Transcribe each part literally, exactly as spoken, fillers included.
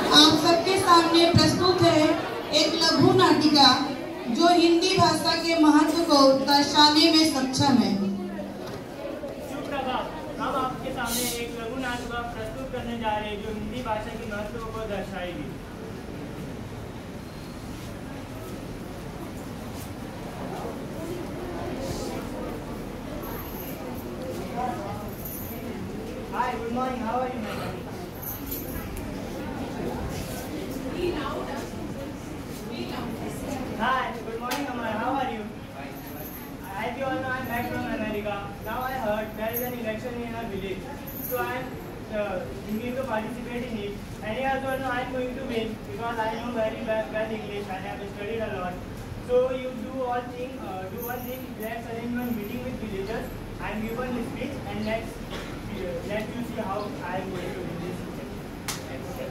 आप सबके सामने प्रस्तुत है एक लघु नाटिका जो हिंदी भाषा के महत्व को दर्शाने में सक्षम है। सुप्रभात, हम आपके सामने एक लघु नाटिका प्रस्तुत करने जा रहे हैं जो हिंदी भाषा के महत्व को दर्शाएगी। Hi, good morning. How are you, madam? Hi, good morning, Amar. How are you? As you all know, I am back from America. Now I heard there is an election in our village, so I am uh, thinking to participate in it. And you also know I am going to win because I know very well, well English and I have studied a lot. So you do all thing, uh, do one thing. Let's arrange one meeting with villagers and give one speech, and let's uh, let you see how I am going to win this. Okay.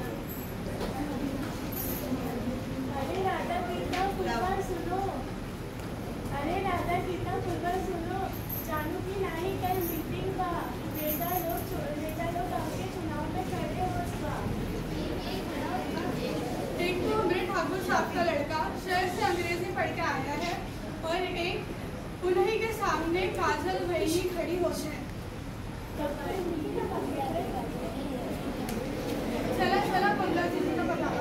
अरे राधा कृष्णा फुलवार सुनो, अरे राधा कृष्णा फुलवार सुनो, जानू की नहीं कल meeting बा, बेटा लोग बेटा लोग आपके चुनाव में खड़े हो बा। एक तो अमृत ठाकुर साहब का लड़का शहर से अंग्रेजी पढ़ के आया है और एक उन्हीं के सामने काजल वही खड़ी हो है। चला चला पंद्रह जी का बतावा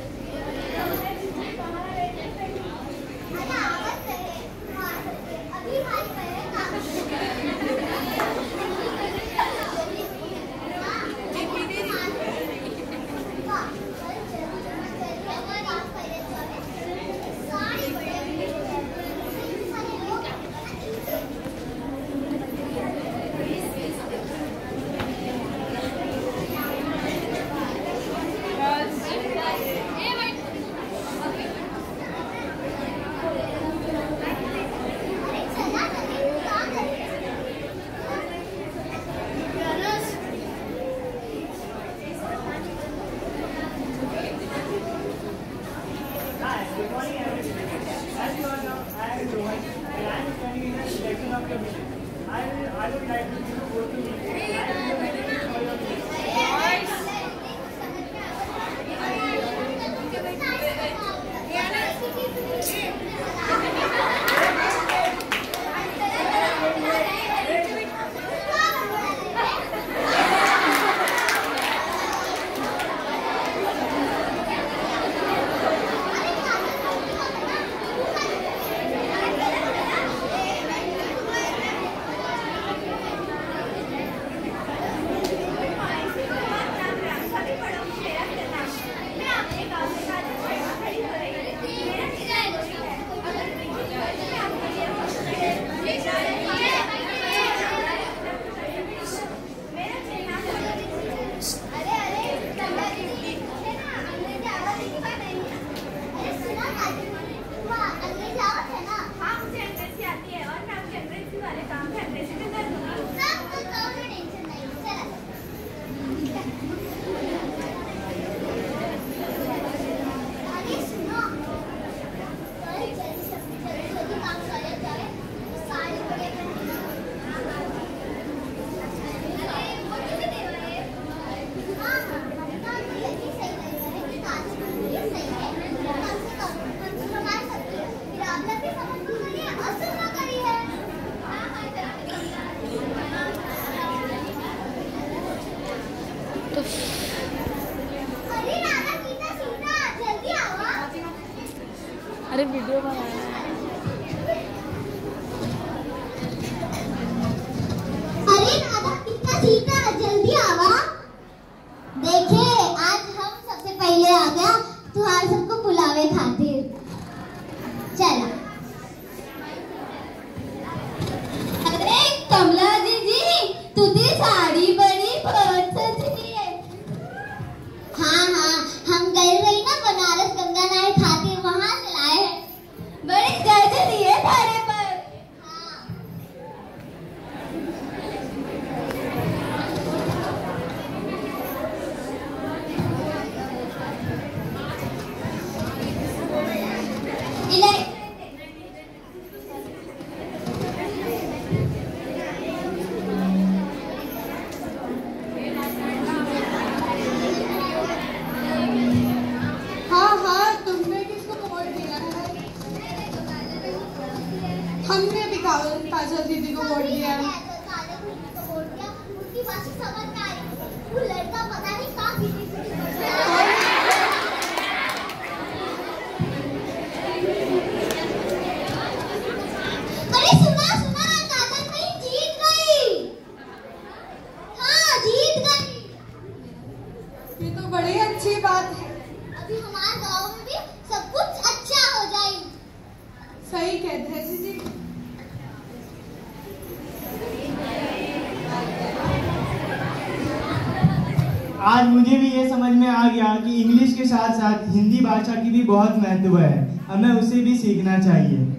अरे वीडियो बनाना है। अरे राधा कितना सीधा जल्दी आवा। देखे आज हम सबसे पहले आ गया तुम्हारे सबको बुलावे खातिर। चला। अरे कमला दीदी तुझी साड़ी बड़ी बहुत सजी है। हाँ हाँ हम गए रही ना बनारस गंगा नाय खातिर, वहाँ से लाए हैं। बड़ी गजब है थारे पर। हाँ। काजल दीदी को वोट दिया। उनकी बात समझ में आई, वो लड़का पता नहीं कहाँ गिरी। अरे सुना सुना काजल भाई जीत गई। हाँ जीत गई। ये तो बड़ी अच्छी बात है। अभी हमारे गांव में भी सब कुछ अच्छा हो जाए। सही कहते हैं जी। आज मुझे भी ये समझ में आ गया कि इंग्लिश के साथ साथ हिंदी भाषा की भी बहुत महत्व है, हमें उसे भी सीखना चाहिए।